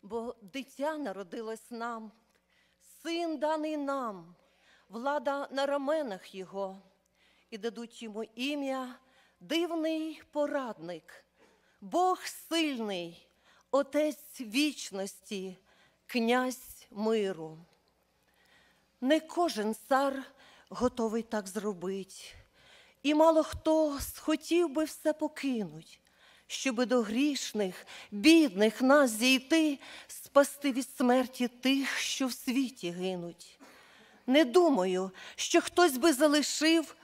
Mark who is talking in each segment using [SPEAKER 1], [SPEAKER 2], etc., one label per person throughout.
[SPEAKER 1] Бо дитя народилось нам, син даний нам, влада на раменах його, і дадуть йому ім'я дивний порадник, Бог сильний, Отець вічності, князь миру. Не кожен цар готовий так зробить, і мало хто схотів би все покинуть, щоби до грішних, бідних нас зійти, спасти від смерті тих, що в світі гинуть. Не думаю, що хтось би залишив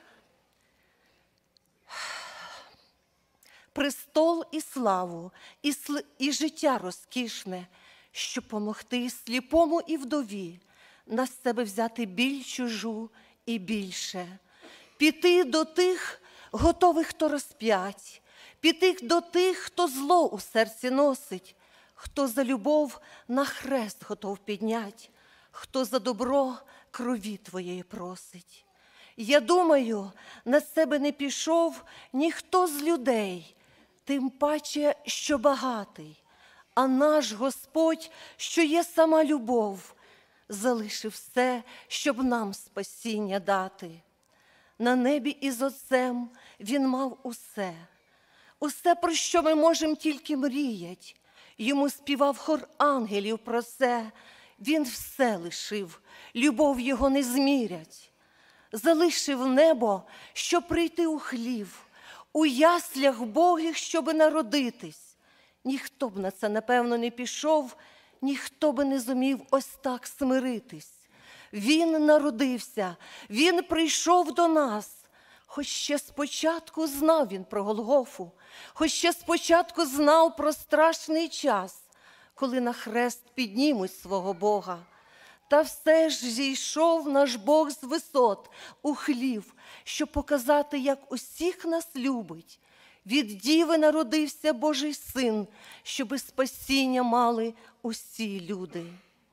[SPEAKER 1] престол і славу, і життя розкішне, щоб помогти сліпому і вдові, на себе взяти біль чужу і більше, піти до тих, готових хто розп'ять, піти до тих, хто зло у серці носить, хто за любов на хрест готов піднять, хто за добро крові твоєї просить. Я думаю, на себе не пішов ніхто з людей, тим паче, що багатий, а наш Господь, що є сама любов, залишив все, щоб нам спасіння дати. На небі із Отцем Він мав усе, усе, про що ми можемо тільки мріять. Йому співав хор ангелів про це. Він все лишив, любов його не змірять. Залишив небо, щоб прийти у хлів, у яслях Богих, щоби народитись. Ніхто б на це, напевно, не пішов, ніхто би не зумів ось так смиритись. Він народився, Він прийшов до нас, хоч ще спочатку знав Він про Голгофу, хоч ще спочатку знав про страшний час, коли на хрест піднімуть свого Бога. Та все ж зійшов наш Бог з висот у хлів, щоб показати, як усіх нас любить. Від діви народився Божий Син, щоби спасіння мали усі люди.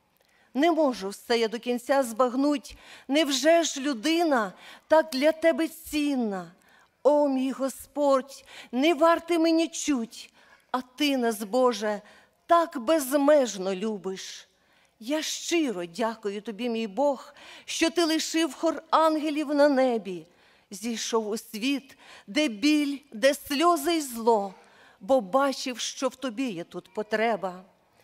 [SPEAKER 1] Не можу все я до кінця збагнуть, невже ж людина так для тебе цінна? О, мій Господь, не вартий мені чуть, а ти нас, Боже, так безмежно любиш. Я щиро дякую тобі, мій Бог, що ти лишив хор ангелів на небі, зійшов у світ, де біль, де сльози й зло, бо бачив, що в тобі є тут потреба.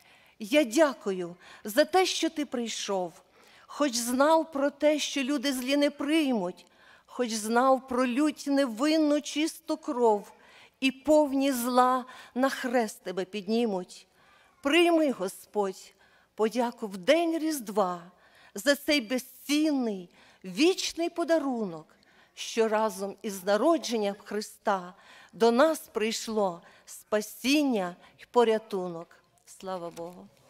[SPEAKER 1] Я дякую за те, що ти прийшов, хоч знав про те, що люди злі не приймуть, хоч знав про лють невинну чисту кров, і повні зла на хрест тебе піднімуть. Прийми, Господь, подяку в день Різдва за цей безцінний, вічний подарунок, що разом із народженням Христа до нас прийшло спасіння й порятунок. Слава Богу!